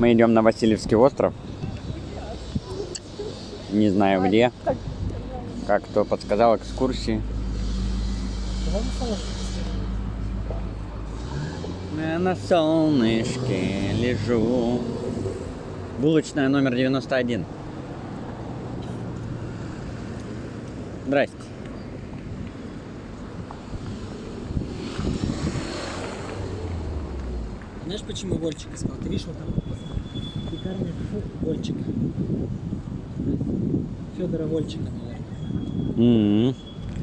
Мы идем на Васильевский остров. Не знаю где. Как кто подсказал, экскурсии. Я на солнышке лежу. Булочная номер 91. Здрасте. Знаешь, почему Вольчик искал? Ты видишь, вот там пекарня Вольчика. Федора Вольчика, наверное.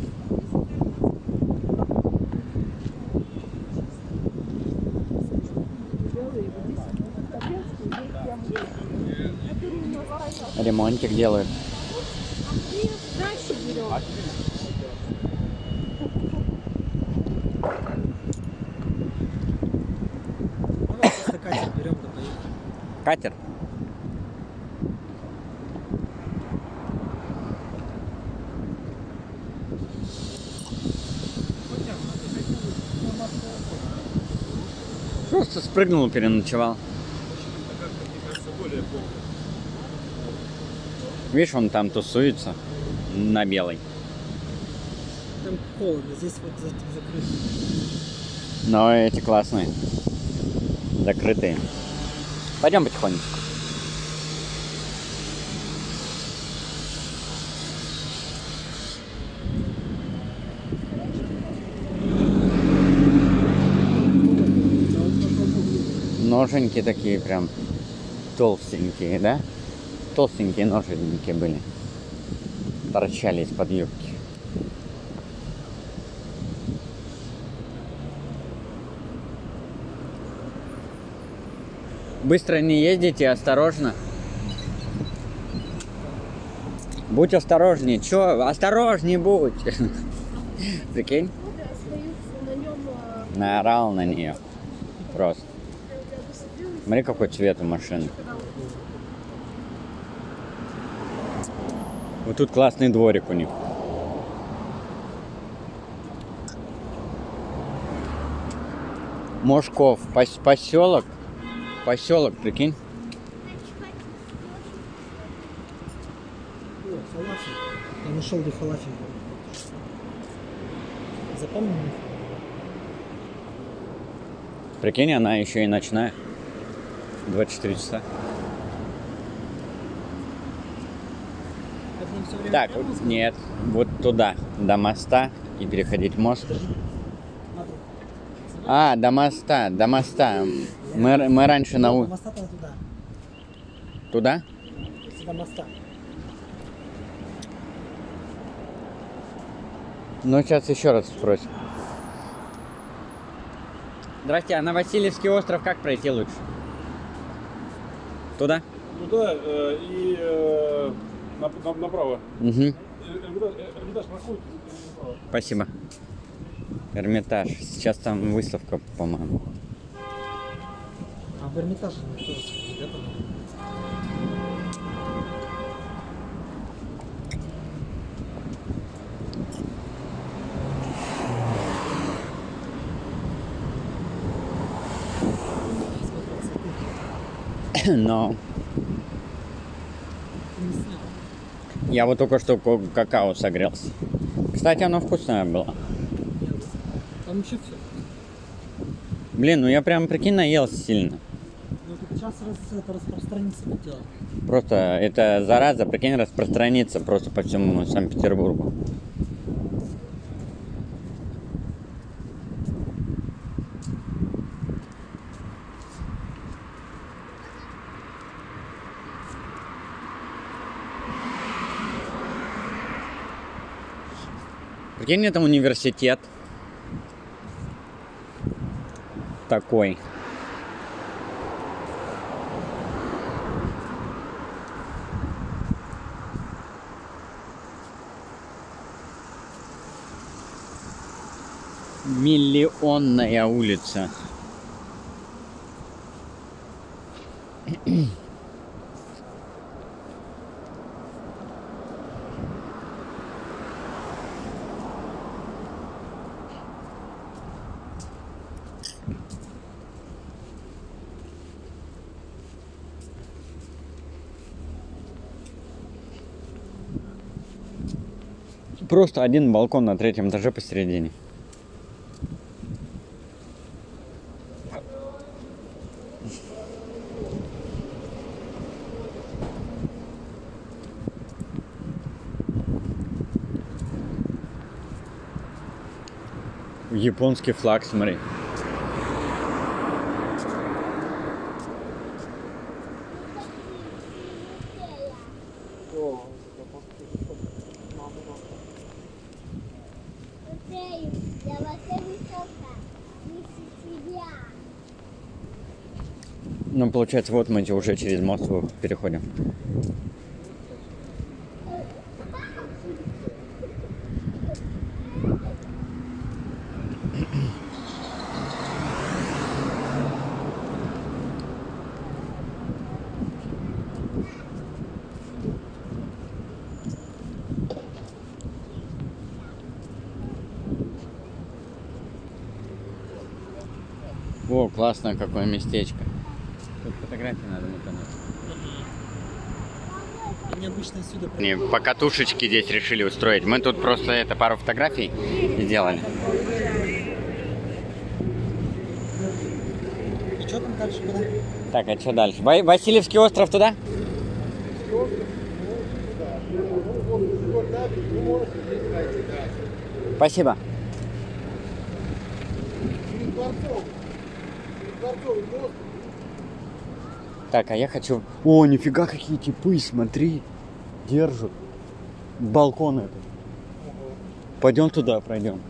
Ремонтик делают. Просто катер берем, да поехали. Катер? Просто спрыгнул и переночевал. Видишь, он там тусуется на белой. Там холодно, здесь вот закрыто. Но эти классные. Закрытые. Пойдем потихонечку. Ноженьки такие прям толстенькие, да? Толстенькие ноженьки были. Торчали из-под юбки. Быстро не ездите, осторожно. Будь осторожнее. Чё? Осторожнее будь. Прикинь? Наорал на нее. Просто. Смотри, какой цвет у машины. Вот тут классный дворик у них. Мошков. Поселок. Поселок, прикинь. Фалафель. Я нашел, где фалафель. Запомнил? Прикинь, она еще и ночная. 24 часа. Так, нет, вот туда, до моста и переходить мост. А, до моста, до моста. Мы раньше на До моста там туда. Туда? До моста. Ну, сейчас еще раз спросим. Здрасте, а на Васильевский остров как пройти лучше? Туда? Туда и направо. Угу. Эрмитаж проходит направо. Спасибо. Эрмитаж. Сейчас там выставка, по-моему. А в Эрмитаже никто сходит, да, там? Но я вот только что какао согрелся. Кстати, оно вкусное было. Там еще все. Блин, ну я прям, прикинь, наелся сильно. Ну, сейчас это распространится по телу. Просто эта зараза, прикинь, распространится просто по всему Санкт-Петербургу. Прикинь, это университет такой. Миллионная улица. Просто один балкон на 3-м этаже посередине. Японский флаг, смотри. Ну, получается, вот мы уже через мост переходим. О, классное какое местечко. Тут фотографии надо наконец. Они обычно отсюда... Не, покатушечки здесь решили устроить. Мы тут просто пару фотографий сделали. И что там дальше, куда? Так, а что дальше? Васильевский остров туда? Спасибо. Так, а я хочу... О, нифига, какие типы, смотри. Держат. Балкон этот. Пойдем туда, пройдем.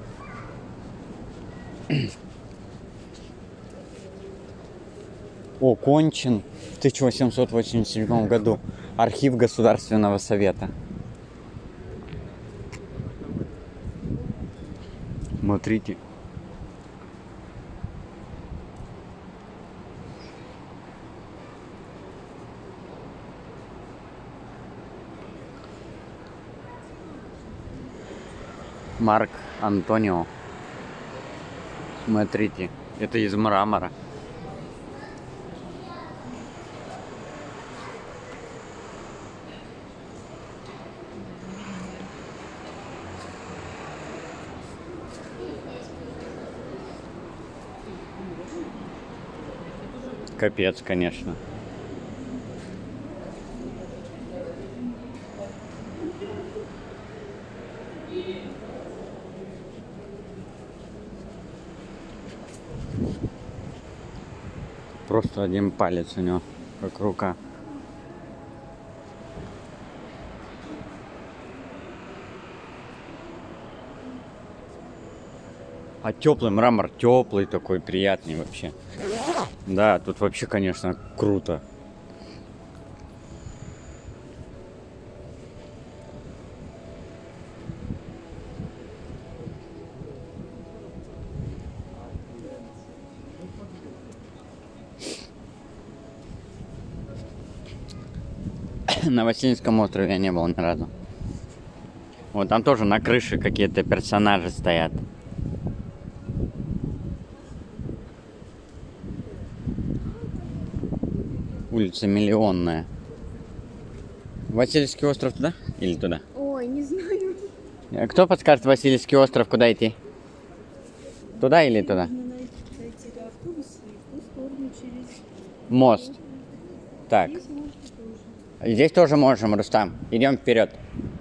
О, кончен в 1887 году. Архив Государственного совета. Смотрите. Марк Антонио. Смотрите, это из мрамора. Капец, конечно. Просто один палец у него, как рука. А теплый мрамор, теплый такой, приятный вообще. Да, тут вообще, конечно, круто. На Васильевском острове я не был ни разу. Вот там тоже на крыше какие-то персонажи стоят. Улица Миллионная. Васильевский остров туда или туда? Ой, не знаю. Кто подскажет Васильевский остров, куда идти? Туда или туда? Нужно найти до автобуса и в ту сторону через... Мост. Так. Здесь можно тоже. Здесь тоже можем, Рустам. Идем вперед.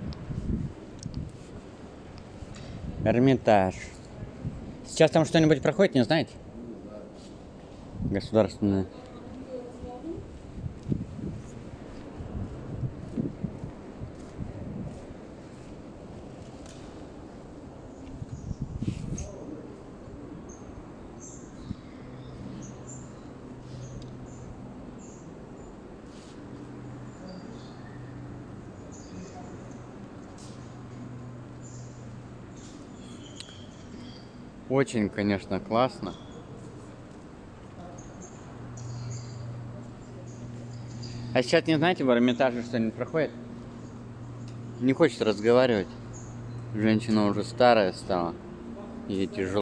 Эрмитаж. Сейчас там что-нибудь проходит, не знаете? Государственное. Очень, конечно, классно. А сейчас, не знаете, в Эрмитаже что-нибудь проходит? Не хочет разговаривать. Женщина уже старая стала. Ей тяжело.